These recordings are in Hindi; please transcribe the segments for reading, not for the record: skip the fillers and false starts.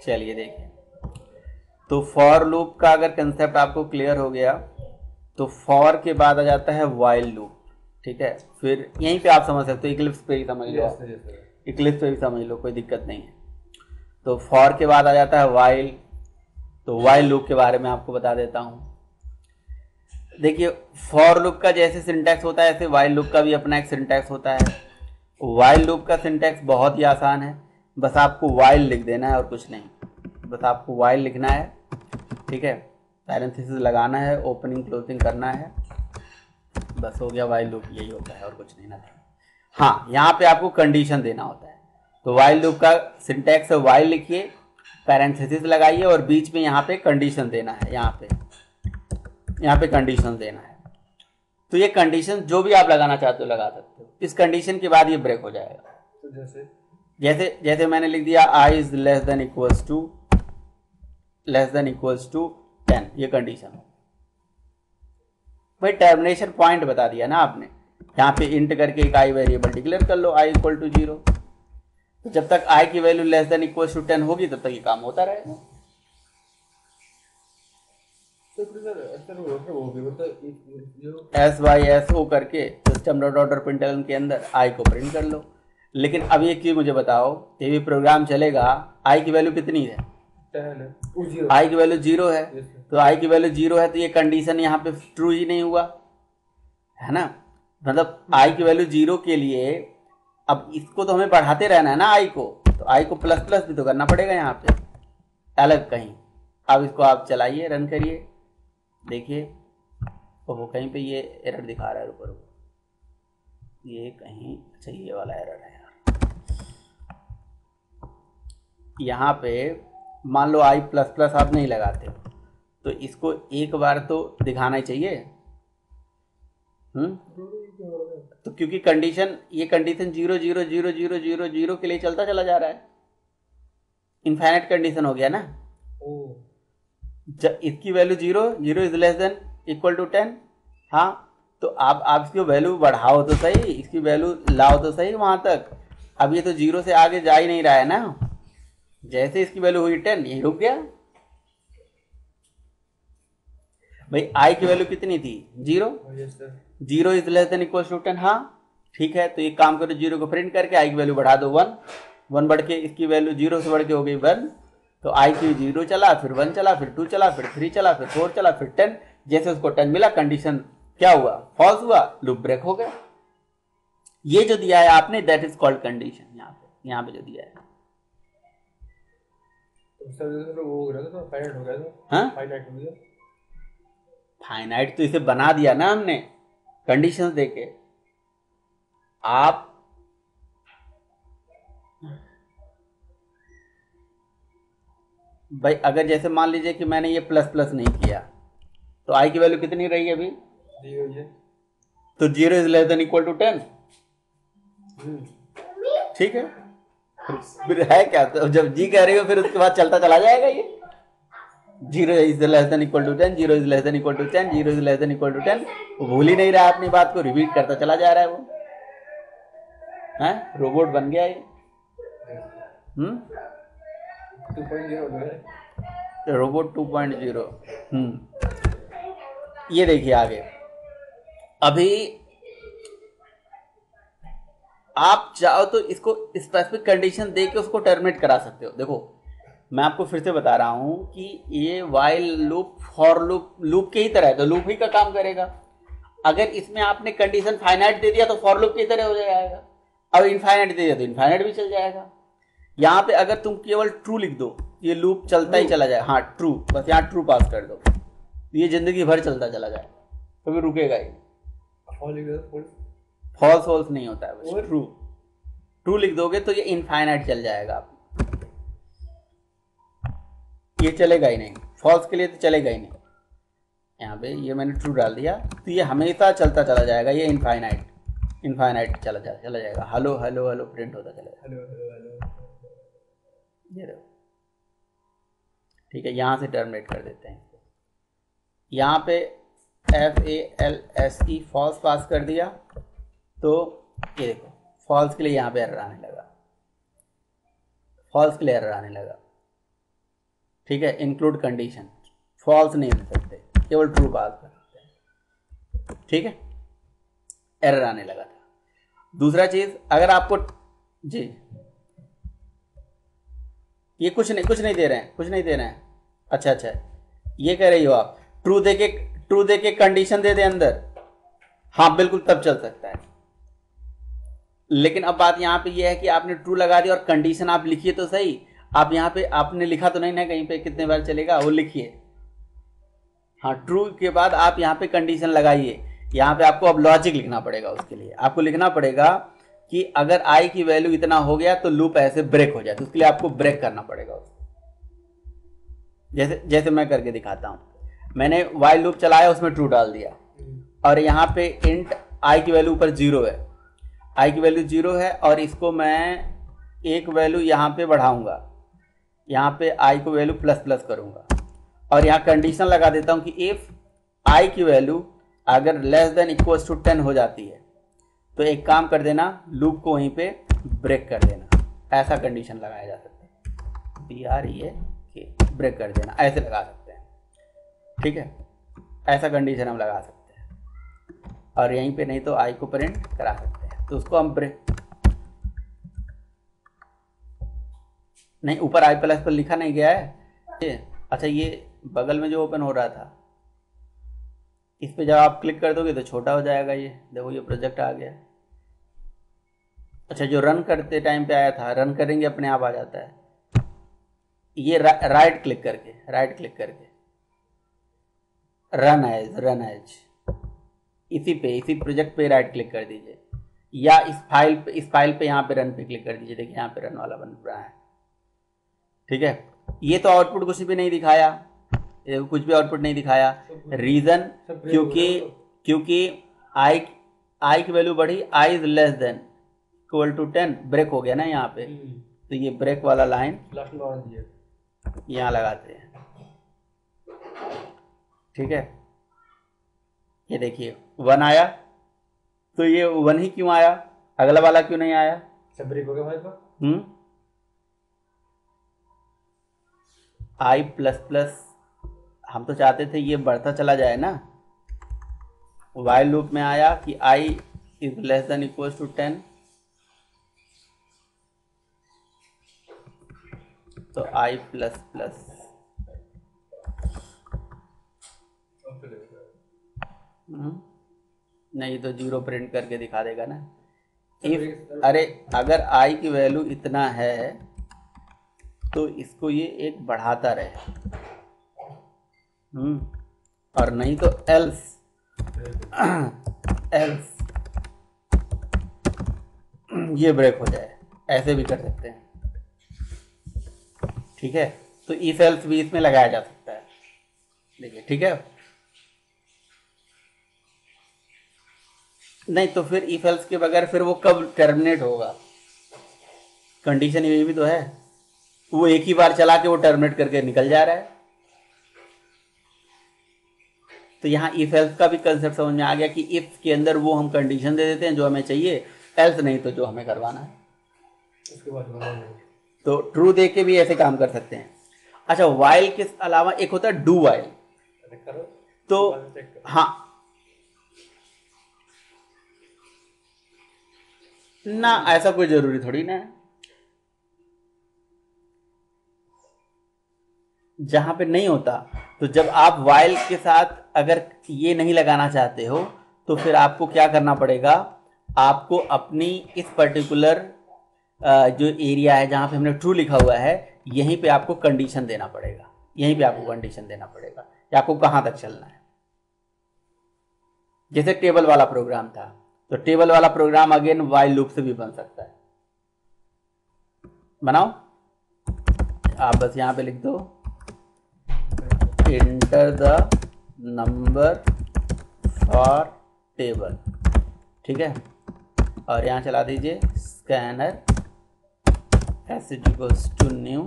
चलिए देखिए, तो फॉर लूप का अगर कंसेप्ट आपको क्लियर हो गया तो फॉर के बाद आ जाता है वाइल लूप। ठीक है, फिर यहीं पे आप समझ सकते हो, इक्लिप्स पे ही समझ लो, इक्लिप्स पे भी समझ लो, कोई दिक्कत नहीं है। तो फॉर के बाद आ जाता है वाइल। तो वाइल लूप के बारे में आपको बता देता हूँ। देखिए, फॉर लूप का जैसे सिंटैक्स होता है ऐसे वाइल लूप का भी अपना एक सिंटैक्स होता है। वाइल लूप का सिंटैक्स बहुत ही आसान है, बस आपको वाइल लिख देना है और कुछ नहीं, बस आपको वाइल लिखना है। ठीक है, पैरेंथेसिस लगाना है, ओपनिंग क्लोजिंग करना है, बस हो गया। वाइल लूप यही होता है और कुछ नहीं ना। हाँ, यहाँ पे आपको कंडीशन देना होता है। तो वाइल लूप का सिंटैक्स है, वाइल लिखिए, पैरेंथेसिस लगाइए और बीच में यहाँ पे कंडीशन देना है। यहाँ पे कंडीशन देना है। तो ये कंडीशन जो भी आप लगाना चाहते हो लगा सकते हो। इस कंडीशन के बाद ये ब्रेक हो जाएगा। तो जैसे मैंने लिख दिया i is less than equals to 10, ये कंडीशन है भाई। टर्मिनेशन पॉइंट बता दिया ना आपने, यहाँ पे इंट करके एक आई वेरिएबल डिक्लेयर कर लो, आई इक्वल टू 0। तो जब तक आई की value less than equals to 10 होगी तब तक ये काम होता रहेगा। SYSO करके सिस्टम डॉट आउट प्रिंटलन के अंदर आई को प्रिंट कर लो। लेकिन अब ये चीज मुझे बताओ, ये भी प्रोग्राम चलेगा, आई की वैल्यू कितनी है? आई की वैल्यू 0 है। तो आई की वैल्यू 0 है तो ये कंडीशन यहाँ पे ट्रू ही नहीं हुआ है ना। मतलब आई की वैल्यू 0 के लिए अब इसको तो हमें बढ़ाते रहना है ना आई को, तो आई को प्लस प्लस भी तो करना पड़ेगा यहाँ पे अलग कहीं। अब इसको आप चलाइए, रन करिए, देखिए वो कहीं पे ये एरर दिखा रहा है। ऊपर ये कहीं, अच्छा ये वाला एरर है यार। यहाँ पे मान लो आई प्लस प्लस आप नहीं लगाते हो तो इसको एक बार तो दिखाना ही चाहिए। तो क्योंकि कंडीशन, ये कंडीशन 0 0 0 0 0 0 के लिए चलता चला जा रहा है, इनफाइनाइट कंडीशन हो गया ना। इसकी value 0 0 is less than equal to 10। हाँ, तो आप इसकी वैल्यू बढ़ाओ तो सही, इसकी वैल्यू लाओ तो सही वहां तक। अब ये तो 0 से आगे जा ही नहीं रहा है ना। जैसे इसकी वैल्यू हुई 10, यही रुक गया भाई। आई की वैल्यू कितनी थी? 0 0 is less than equal to 10। हाँ ठीक है, तो एक काम करो, 0 को प्रिंट करके आई की वैल्यू बढ़ा दो 1 1 बढ़ के इसकी वैल्यू 0 से बढ़ के हो गई 1। तो आई की 0 चला, फिर 1 चला, फिर 2 चला, फिर 3 चला, फिर 4 चला, फिर 10। जैसे उसको 10 मिला, कंडीशन क्या हुआ? फॉल्स हुआ, लूप ब्रेक हो गया। ये जो दिया है आपने, दैट इज कॉल्ड कंडीशन। यहाँ पे जो दिया है फाइनाइट तो इसे बना दिया ना हमने कंडीशंस देके। आप भाई अगर जैसे मान लीजिए कि मैंने ये प्लस प्लस नहीं किया तो आई की वैल्यू कितनी रही है अभी? 0 तो 0 is less than equal to 10। ठीक है, फिर है क्या? तो जब जी कह रही हो फिर उसके बाद चलता चला जाएगा ये। 0 is less than equal to 10, 0 is less than equal to 10, 0 is less than equal to 10। वो भूल ही नहीं रहा अपनी बात को, रिपीट करता चला जा रहा है वो। है रोबोट बन गया ये। 2.0 रोबोट 2.0। ये देखिए आगे, अभी आप चाहो तो इसको स्पेसिफिक कंडीशन दे के उसको टर्मिनेट करा सकते हो। देखो मैं आपको फिर से बता रहा हूं कि ये वाइल लूप फॉर लूप के ही तरह है, तो लूप ही का काम करेगा। अगर इसमें आपने कंडीशन फाइनाइट दे दिया तो फॉर लूप की तरह हो जाएगा, अब इनफाइनाइट दे दिया तो इनफाइनाइट भी चल जाएगा। यहाँ पे अगर तुम केवल ट्रू लिख दो ये लूप चलता ही चला जाए। हाँ ट्रू, बस यहाँ ट्रू पास कर दो, ये जिंदगी भर चलता चला जाए, कभी रुकेगा ही। फॉल्स फॉल्स नहीं होता है, बस ट्रू ट्रू लिख दोगे तो ये इनफाइनाइट चल जाएगा। ये चलेगा ही नहीं, फॉल्स के लिए तो चलेगा ही नहीं। यहाँ पे ये मैंने ट्रू डाल दिया तो ये हमेशा चलता चला जाएगा, ये इनफाइनाइट चला जाएगा। हेलो हेलो हेलो प्रिंट होता चलेगा। हेलो हेलो हेलो, ये देखो। ठीक है, यहाँ से टर्मिनेट कर देते हैं। यहाँ पे FALSE फॉल्स पास कर दिया तो ये देखो फॉल्स के लिए यहाँ पे एरर आने लगा, फॉल्स के लिए एरर आने लगा। ठीक है, इंक्लूड कंडीशन, फॉल्स नहीं दे सकते, केवल ट्रू पास कर सकते हैं, ठीक है। एरर आने लगा था। दूसरा चीज, अगर आपको जी ये कुछ नहीं दे रहे हैं, अच्छा ये कह रही हो आप ट्रू देके कंडीशन दे दे अंदर, हाँ बिल्कुल तब चल सकता है। लेकिन अब बात यहाँ पे ये है कि आपने ट्रू लगा दिया और कंडीशन आप लिखिए तो सही, आप यहाँ पे आपने लिखा तो नहीं ना कहीं पे कितने बार चलेगा, वो लिखिए। हाँ, ट्रू के बाद आप यहाँ पे कंडीशन लगाइए। यहाँ पे आपको अब लॉजिक लिखना पड़ेगा, उसके लिए आपको लिखना पड़ेगा कि अगर आई की वैल्यू इतना हो गया तो लूप ऐसे ब्रेक हो जाए, तो उसके लिए आपको ब्रेक करना पड़ेगा उसको। जैसे मैं करके दिखाता हूँ, मैंने वाइल लूप चलाया, उसमें ट्रू डाल दिया और यहाँ पे इंट आई की वैल्यू ऊपर 0 है, आई की वैल्यू 0 है और इसको मैं एक वैल्यू यहाँ पे बढ़ाऊंगा, यहाँ पे आई को वैल्यू प्लस करूंगा और यहाँ कंडीशन लगा देता हूँ कि इफ आई की वैल्यू अगर लेस देन इक्वल्स टू 10 हो जाती है तो एक काम कर देना, लूप को वहीं पे ब्रेक कर देना। ऐसा कंडीशन लगाया जा सकता है, BREAK ब्रेक कर देना, ऐसे लगा सकते हैं, ठीक है। ऐसा कंडीशन हम लगा सकते हैं और यहीं पे नहीं तो आई को प्रिंट करा सकते हैं, तो उसको हम ब्रेक नहीं, ऊपर आई प्लस पर लिखा नहीं गया है। अच्छा, ये बगल में जो ओपन हो रहा था, इस पे जब आप क्लिक कर दोगे तो छोटा हो जाएगा। ये देखो, ये प्रोजेक्ट आ गया। अच्छा, जो रन करते टाइम पे आया था, रन करेंगे अपने आप आ जाता है। ये राइट क्लिक करके रन एज इसी प्रोजेक्ट पे राइट क्लिक कर दीजिए, या इस फाइल पे यहाँ पे रन पे क्लिक कर दीजिए। देखिए यहाँ पे रन वाला बन रहा है, ठीक है। ये तो आउटपुट कुछ भी नहीं दिखाया, कुछ भी आउटपुट नहीं दिखाया। रीजन क्योंकि आई की वैल्यू बढ़ी, i is less than equal to 10, break हो गया ना यहाँ पे। तो ये ब्रेक वाला लाइन यहाँ लगाते हैं, ठीक है। ये देखिए 1 आया, तो ये 1 ही क्यों आया, अगला वाला क्यों नहीं आया? सब ब्रेक हो गया भाई तो। आई प्लस प्लस हम तो चाहते थे ये बढ़ता चला जाए ना। वाइल लूप में आया कि i is less than equal to 10, तो आई प्लस प्लस नहीं तो 0 प्रिंट करके दिखा देगा ना। अरे अगर आई की वैल्यू इतना है तो इसको ये एक बढ़ाता रहे, और नहीं तो एल्स ये ब्रेक हो जाए, ऐसे भी कर सकते हैं, ठीक है। तो इफ एल्स भी इसमें लगाया जा सकता है, देखिए, ठीक है। नहीं तो फिर इफ एल्स के बगैर फिर वो कब टर्मिनेट होगा? कंडीशन ये भी तो है, वो एक ही बार चला के वो टर्मिनेट करके निकल जा रहा है। तो यहाँ इफ एल्स का भी कंसेप्ट समझ में आ गया कि इफ के अंदर वो हम कंडीशन दे देते हैं जो हमें चाहिए, एल्स नहीं तो जो हमें करवाना है। उसके बाद तो ट्रू दे के भी ऐसे काम कर सकते हैं। अच्छा, वाइल के अलावा एक होता है डू वाइल। तो हाँ ना, ऐसा कोई जरूरी थोड़ी ना है। जहां पे नहीं होता, तो जब आप वाइल के साथ अगर ये नहीं लगाना चाहते हो तो फिर आपको क्या करना पड़ेगा, आपको अपनी इस पर्टिकुलर जो एरिया है जहां पे हमने ट्रू लिखा हुआ है, यहीं पे आपको कंडीशन देना पड़ेगा, कि आपको कहां तक चलना है। जैसे टेबल वाला प्रोग्राम था, तो टेबल वाला प्रोग्राम अगेन वाइल लूप से भी बन सकता है। बनाओ, आप बस यहां पे लिख दो enter the number for table, ठीक है, और यहां चला दीजिए scanner s equals to new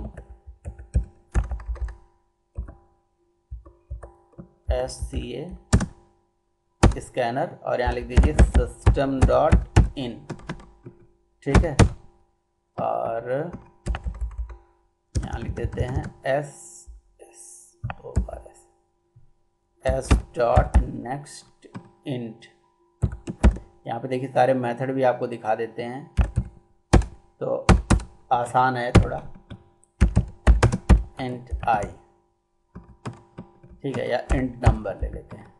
SCA scanner, और यहाँ लिख दीजिए सिस्टम डॉट इन, ठीक है, और यहाँ लिख देते हैं एस डॉट नेक्स्ट इंट। यहाँ पे देखिए सारे मेथड भी आपको दिखा देते हैं, तो आसान है थोड़ा। इंट आई, ठीक है, या इंट नंबर ले लेते हैं।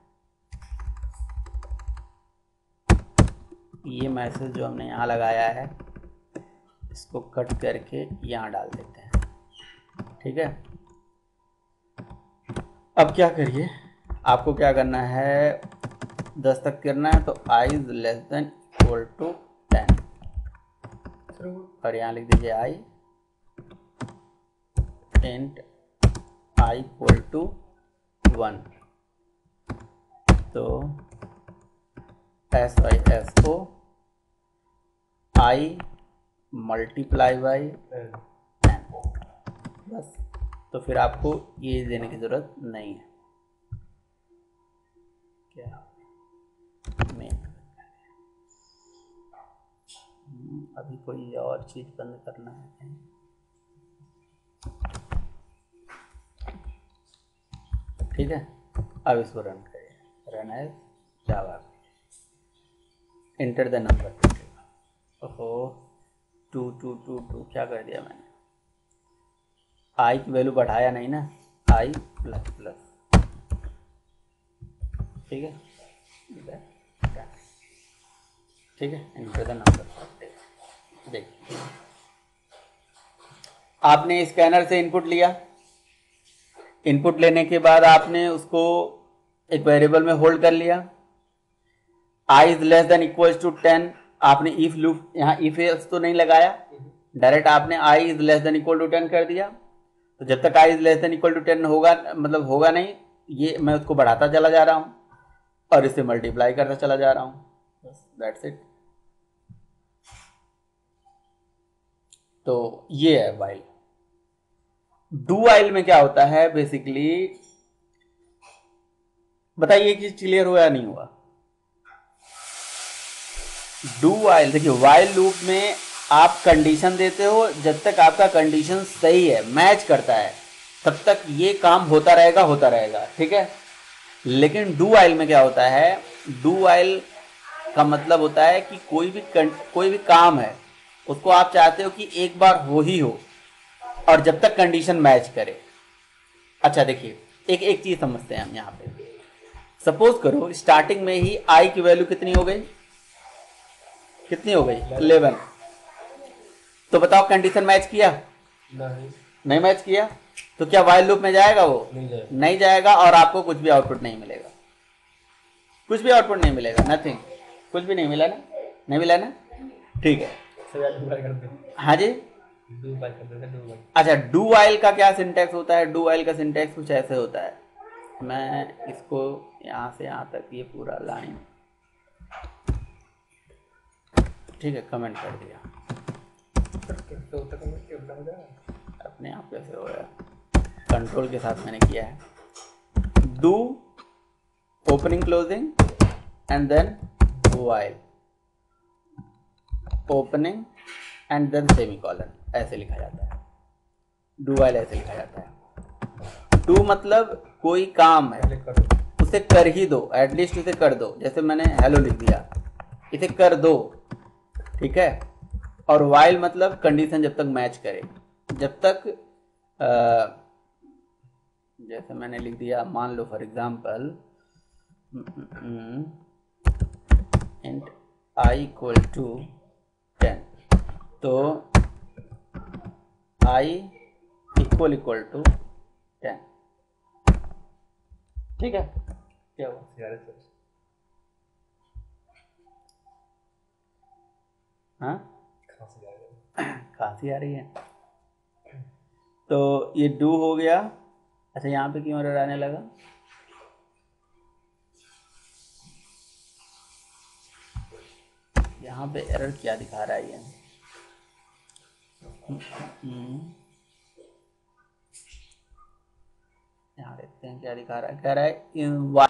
ये मैसेज जो हमने यहाँ लगाया है इसको कट करके यहाँ डाल देते हैं, ठीक है। अब क्या करिए, आपको क्या करना है, 10 तक करना है, तो i is less than equal to 10 और यहाँ लिख दीजिए i int i equal to 1। तो SYSO i मल्टीप्लाई बाई 10, बस। तो फिर आपको ये देने की ज़रूरत नहीं है। क्या मेन, अभी कोई और चीज़ बंद करना है। ठीक है, अब इसको रन करिए, run as Java, enter the number. ओहो, 2 2 2 2 क्या कर दिया मैंने, आई की वैल्यू बढ़ाया नहीं ना, आई प्लस प्लस, ठीक है, ठीक है, इंटर द नंबर। देखिए आपने स्कैनर से इनपुट लिया, इनपुट लेने के बाद आपने उसको एक वेरिएबल में होल्ड कर लिया, i is less than equal to 10। आपने इफ लूप, यहाँ इफ एल्स तो नहीं लगाया, डायरेक्ट आपने i is less than equal to 10 कर दिया। तो जब तक i is less than equal to 10 होगा, मतलब होगा नहीं, ये मैं उसको बढ़ाता चला जा रहा हूँ और इसे मल्टीप्लाई करता चला जा रहा हूँ, बस दैट्स इट। तो ये है वाइल। डू वाइल में क्या होता है बेसिकली, बताइए कि क्लियर हुआ या नहीं हुआ। डू वाइल, देखिए वाइल लूप में आप कंडीशन देते हो, जब तक आपका कंडीशन सही है, मैच करता है, तब तक ये काम होता रहेगा, ठीक है। लेकिन डू वाइल में क्या होता है, डू वाइल का मतलब होता है कि कोई भी काम है उसको आप चाहते हो कि एक बार हो ही हो, और जब तक कंडीशन मैच करे। अच्छा देखिए, एक चीज समझते हैं हम यहाँ पे। सपोज करो स्टार्टिंग में ही आई की वैल्यू कितनी हो गई, 11। तो बताओ कंडीशन मैच किया, नहीं मैच किया, तो क्या वाइल लूप में जाएगा वो? नहीं जाएगा, और आपको कुछ भी आउटपुट नहीं मिलेगा, कुछ भी आउटपुट नहीं मिलेगा, नथिंग, कुछ भी नहीं मिला ना, नहीं मिला ना, ठीक है। हाँ जी, अच्छा डू वाइल का क्या सिंटैक्स होता है, डू वाइल का सिंटैक्स कुछ ऐसे होता है, मैं इसको यहाँ से यहाँ तक ये पूरा लाइन, ठीक है, कमेंट कर दिया, अपने आप कैसे हो गया, कंट्रोल के साथ मैंने किया है। Do opening closing and then while, opening and then semicolon, ऐसे लिखा जाता है। डू वाइल ऐसे लिखा जाता है। डू मतलब कोई काम है उसे कर ही दो, एटलीस्ट उसे कर दो, जैसे मैंने हेलो लिख दिया, इसे कर दो, ठीक है। और वाइल मतलब कंडीशन जब तक मैच करे, जब तक जैसे मैंने लिख दिया, मान लो for example int i equal to 10, तो आई इक्वल टू 10, ठीक है। क्या हुआ, हाँ खांसी आ रही है, तो ये डू हो गया। अच्छा यहाँ पे क्यों एरर आने लगा, यहाँ पे एरर क्या दिखा रहा है ये, यहाँ देखते हैं क्या दिखा रहा है, कह रहा है